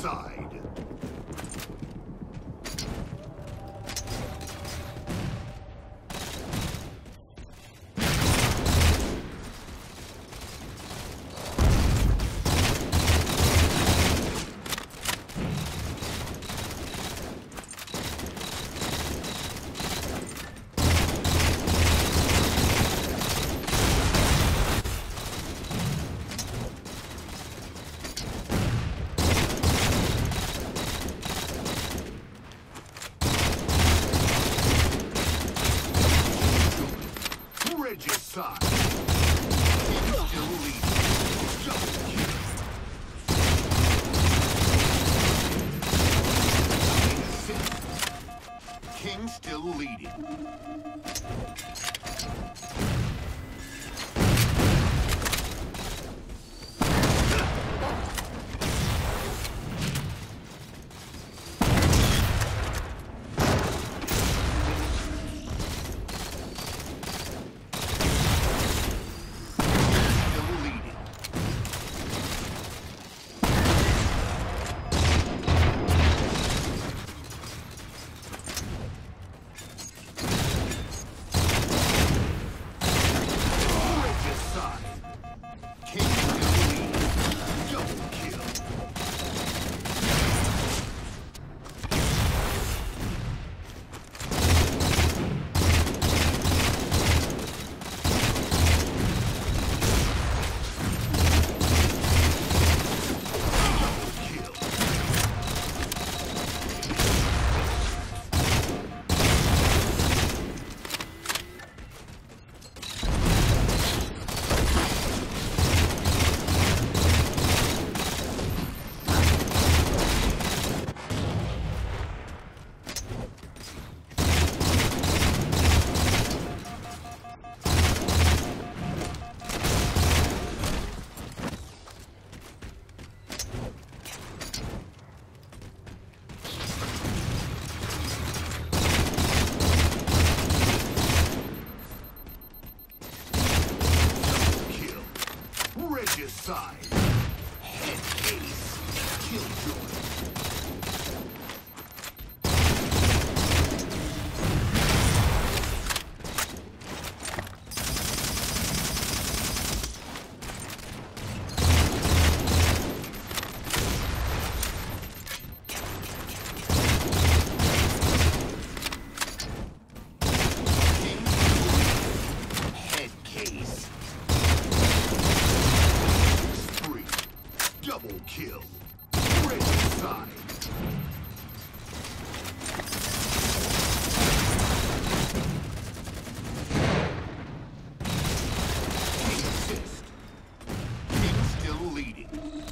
Regicide. Regicide. Still leading. Double kill. King still leading. Regicide. Head case. Killjoy. Head case. Double kill. Regicide. King assist. King still leading.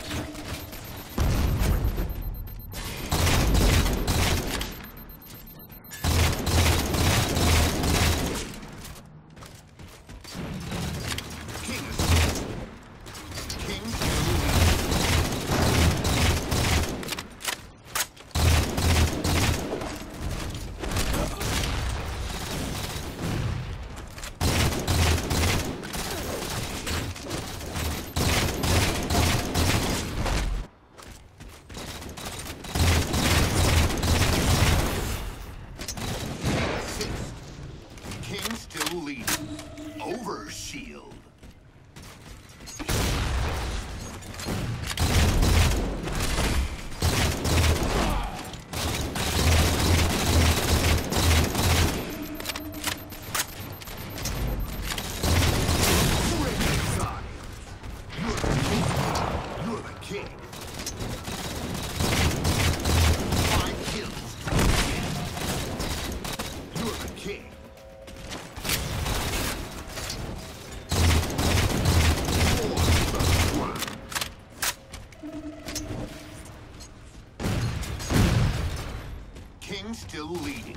King assist. King still leading. King still leading. Overshield. Regicide. You're the king. 5 kills. You're the king. King still leading.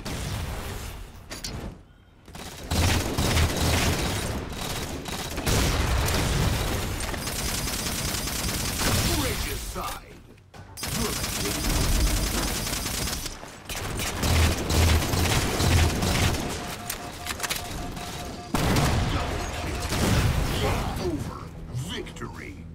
Regicide. You're the king. Double kill. Game over. Victory.